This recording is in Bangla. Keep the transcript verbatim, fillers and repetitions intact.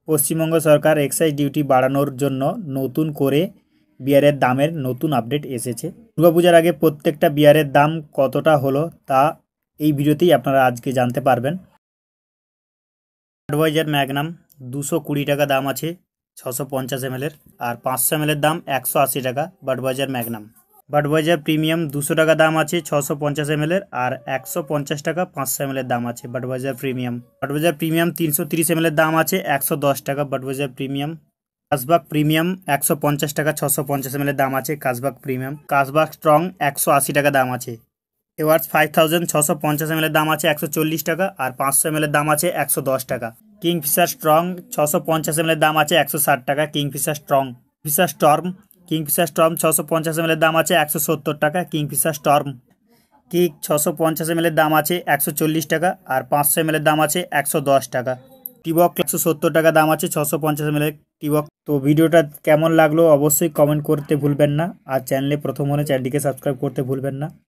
পশ্চিমবঙ্গ সরকার এক্সাইজ ডিউটি বাড়ানোর জন্য নতুন করে বিয়ারের দামের নতুন আপডেট এসেছে। দুর্গাপূজার আগে প্রত্যেকটা বিয়ারের দাম কতটা হলো তা এই ভিডিওতেই আপনারা আজকে জানতে পারবেন। বাডওয়াইজার ম্যাগনাম দুশো কুড়ি টাকা দাম আছে ছশো পঞ্চাশ এমএলের, আর পাঁচশো এমএলের দাম একশো আশি টাকা বাডওয়াইজার ম্যাগনাম। বাডওয়াইজার প্রিমিয়াম দুশো টাকা দাম আছে ছশো পঞ্চাশ এমএলের, আর একশো পঞ্চাশ টাকা পাঁচশো এমএলের দাম আছে বাডওয়াইজার প্রিমিয়াম। বাডওয়াইজার প্রিমিয়াম তিনশো তিরিশ এমএলের দাম আছে একশো দশ টাকা বাডওয়াইজার প্রিমিয়াম। কাসবাক প্রিমিয়াম একশো পঞ্চাশ টাকা ছশো পঞ্চাশ এমএলের দাম আছে কাসবাক প্রিমিয়াম। কাসবাক স্ট্রং একশো আশি টাকা দাম আছে। এওয়ার্স ফাইভ থাউজেন্ড ছশো পঞ্চাশ এমএলের দাম আছে একশো চল্লিশ টাকা, আর পাঁচশো এমএলের দাম আছে একশো দশ টাকা। কিংফিশার স্ট্রং ছশো পঞ্চাশ এমএলের দাম আছে একশো ষাট টাকা Kingfisher strong. Fisher storm Kingfisher storm ছশো পঞ্চাশ এমএলের দাম আছে একশো সত্তর টাকা কিংফিশার স্টর্ম। কিক ছশো পঞ্চাশ এমএলের দাম আছে একশো চল্লিশ টাকা, আর পাঁচশো এমএলের দাম আছে একশো দশ টাকা। টিবক একশো সত্তর টাকা দাম আছে ছশো পঞ্চাশ এমএলের টিবক। তো ভিডিওটা কেমন লাগলো অবশ্যই কমেন্ট করতে ভুলবেন না, আর চ্যানেলে প্রথম হলে চ্যানেলটিকে সাবস্ক্রাইব করতে ভুলবেন না।